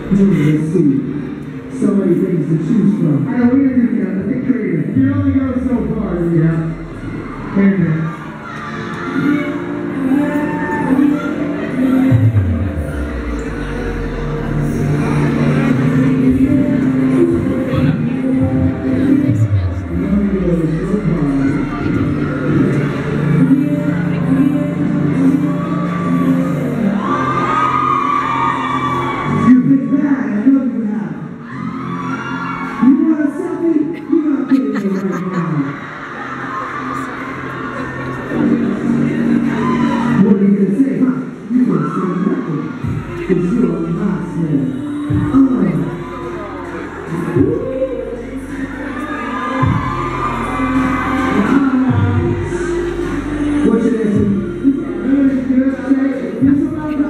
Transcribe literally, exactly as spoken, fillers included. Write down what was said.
Let's see. So many things to choose from. I know we didn't do that. Let's get creative. You only go so far. Yeah. Wait a minute. What's your name?